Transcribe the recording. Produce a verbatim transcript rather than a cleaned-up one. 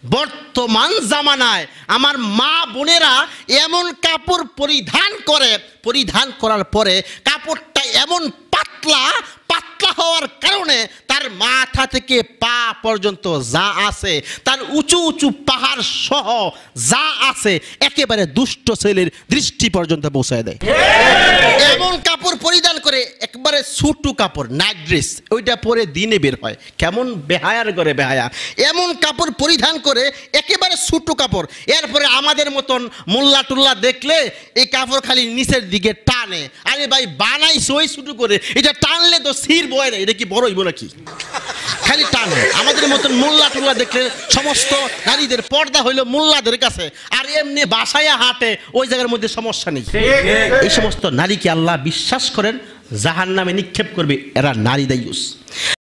বর্তমান জামানায় আমার মা বোনেরা এমন কাপড় পরিধান করে, পরিধান করার পরে কাপড়টা এমন পাতলা পাতলা হওয়ার কারণে তার মাথা থেকে পা পর্যন্ত যা আছে, তার উঁচু উঁচু পাহাড় সহ যা আছে একেবারে দুষ্ট ছেলের দৃষ্টি পর্যন্ত পৌঁছায় দেয়। এমন কাপড় পরিধান করে, একবারে ছোট কাপড়, নাইট ড্রেস, ওইটা পরে দিনে বের হয়, কেমন বেহায়ার করে বেহায়া। এমন কাপড় পরিধান করে, একেবারে ছোট কাপড়, এরপরে আমাদের মতন মোল্লা টুল্লা দেখলে এই কাপড় খালি নিচের দিকে টানে। আরে ভাই বানাইছে ওই ছোট করে, এটা টানলে তো সির বয় না, এটা কি বড় হইব নাকি? খালি টানে। আমাদের মতন মোল্লা টুল্লা দেখলে সমস্ত নারীদের পর্দা হইলো মোল্লাদের কাছে, আর এমনি বাসায়া হাঁটে ওই জায়গার মধ্যে সমস্যা নেই। এই সমস্ত নারীকে আল্লাহ বিশ্বাস করেন জাহান্নামে নিক্ষেপ করবে, এরা নারী দায়ুস।